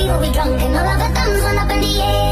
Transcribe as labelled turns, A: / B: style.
A: we will be drunk and all of our thumbs went up in the air.